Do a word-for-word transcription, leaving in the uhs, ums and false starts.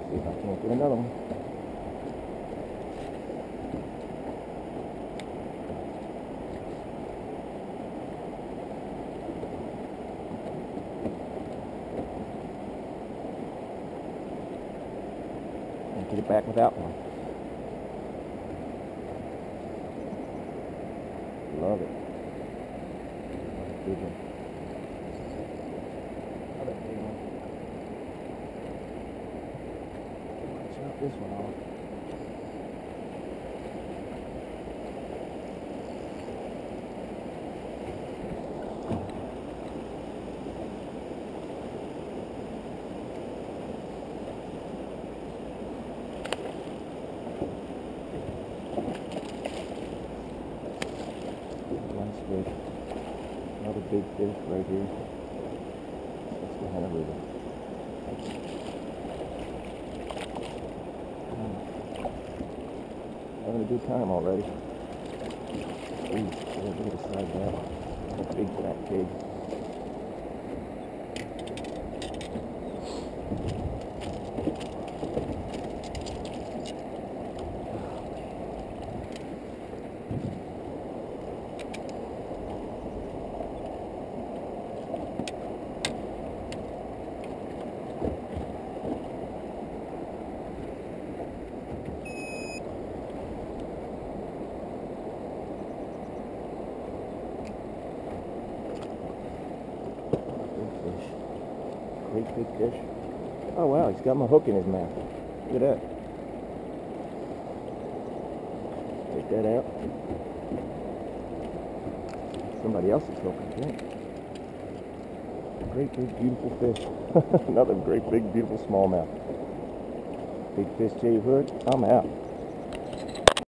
See if I can't get another one. And get it back without one. Love it. Big one. Another big one. Chop this one off. Nice fish. Another big fish right here. That's behind the river. Having a good time already. Ooh, look at the size of that one. That's a big fat pig. Great big fish. Oh wow, he's got my hook in his mouth. Look at that. Take that out. Somebody else's hook, I think. Great big beautiful fish. Another great big beautiful smallmouth. Big Fish J Hood, I'm out.